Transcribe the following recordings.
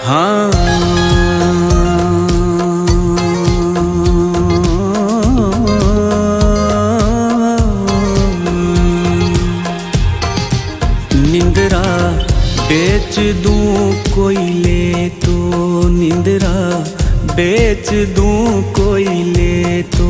हाँ निंदरा बेच दूं कोई ले तो, निंदरा बेच दूं कोई ले तो।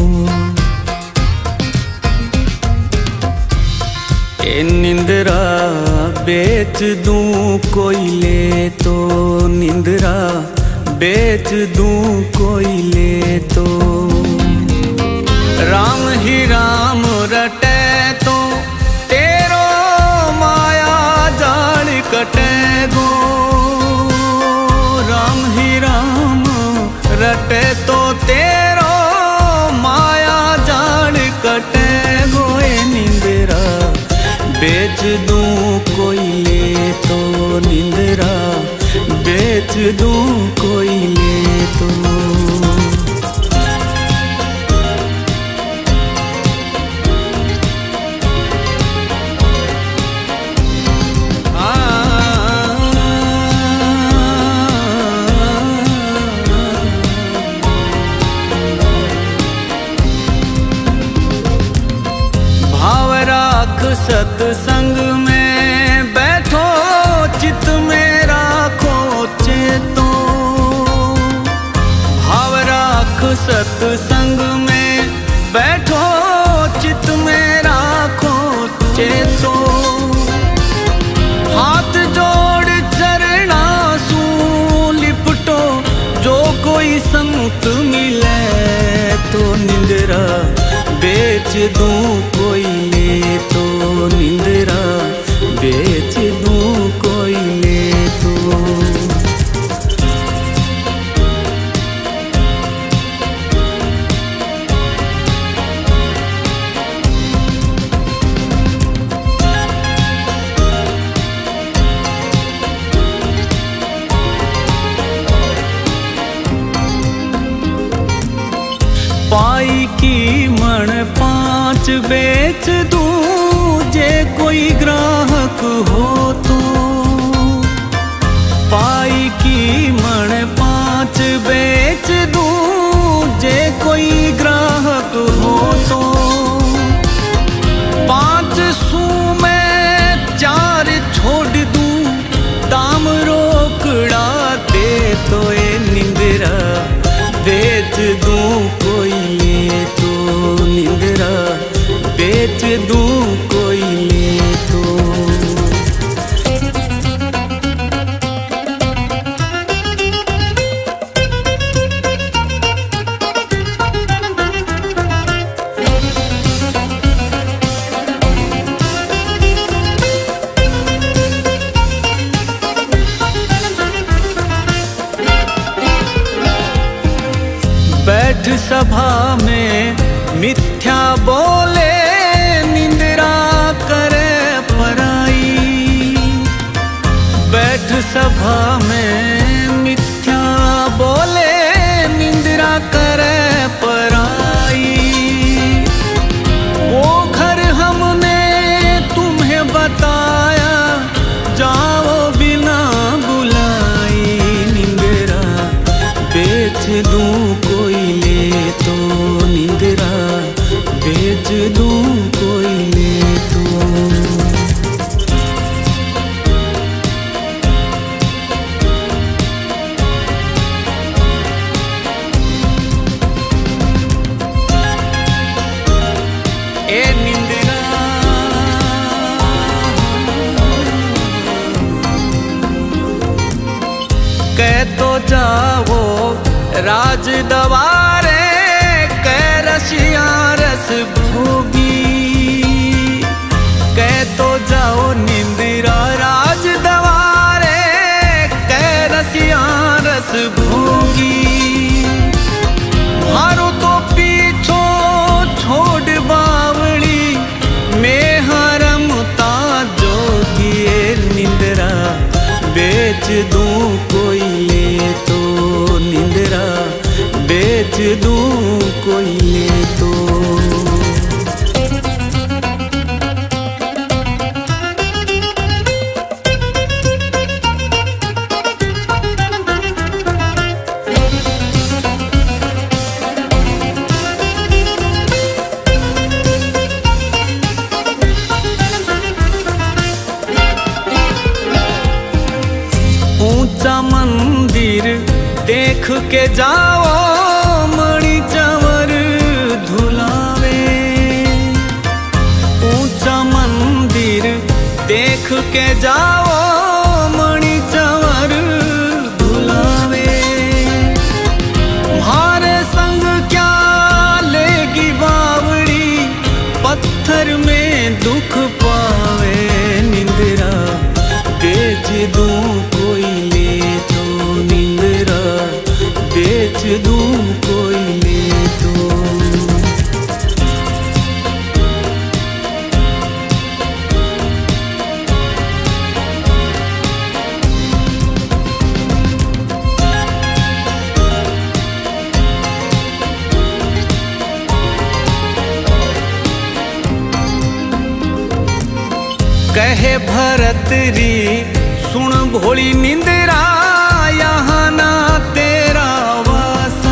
ए निंदरा बेच दूं कोई ले तो, निंदरा बेच दूं कोई ले तो। राम ही राम रटे तो तेरो माया जाल कटे गो। राम ही राम रटे तो तेरो माया जाल कटे गो। ए निंदरा बेच दूं कोई ले तो, निंदरा बेच दूं कोई ले तो। सत्संग में बैठो चित में राखो चेतो। भाव राख सत्संग में बैठो चित में राखो चेतो। हाथ जोड़ चरणा सू लिपटो जो कोई संत मिले तो। निंदरा बेच दूं कोई ले तो, निंदरा बेच दूं कोई ले तो। पाई की मण 5 बेच दूं जे कोई ग्राहक हो तो। पाई की मण 5 बेच दूं जे कोई ग्राहक हो तो। 5 सू में 4 छोड़ दूं दाम रोकड़ा दे तो। ए निंदरा बेच दूं कोई ले तो, निंदरा बेच दूं कोई ले तो। बैठ सभा में मिथ्या बोले निंदरा करे पराई। बैठ सभा में मिथ्या बोले निंदरा करे पराई। वो घर हमने तुम्हें बताया जाओ बिना बुलाई। निंदरा बेच दूं कोई ले तो, निंदरा बेच दूं कोई ले तो। ए निंदरा कह तो जाओ राज दवारे कै रसिया रस भोगी। कह तो जाओ निंदरा राज दवारे कै रसिया रस भोगी। मारो तो पीछो छोड़ बावड़ी में हरमता जोगी। निंदरा बेच दूं कोई ले तो, निंदरा बेच दूं कोई ले तो। ऊंचा मंदिर देख के जाओ मणि चंवर धुलावे। ऊंचा मंदिर देख के जाओ मणि चंवर धुलावे। भारे संग क्या लेगी बावड़ी, पत्थर में दुख पावे निंद्रा। बेच दूं कोई ले तो निंद्रा, बेच दूं कोई ले तो। कहे भरत री सुन भोली निंद्रा, यहाँ ना तेरा वासा।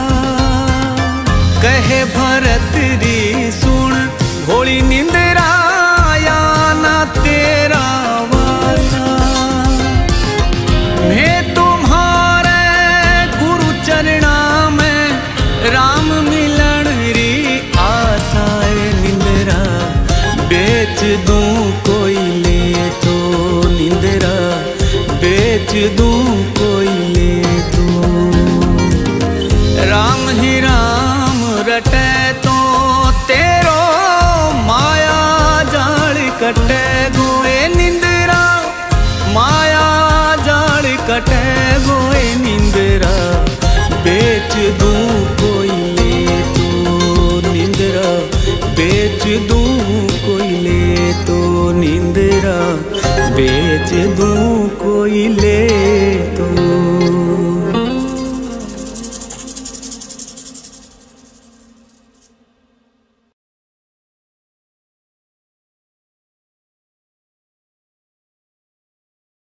कहे भरत री सुन भोली निंद्रा, यहाँ ना तेरा वासा। मैं तुम्हारे गुरु चरणा में राम मिलन री आशा निंद्रा। बेच दूं कोई ले तो निंद्रा, बेच दूं कोई ले तो। राम ही राम रटे तो तेरो माया जाल कटे गोए निंद्रा। माया जाल कटे गोए निंद्रा। बेच दूं कोई ले तो निंद्रा, बेच दूं कोई ले तो निंद्रा, बेच दूं कोई ले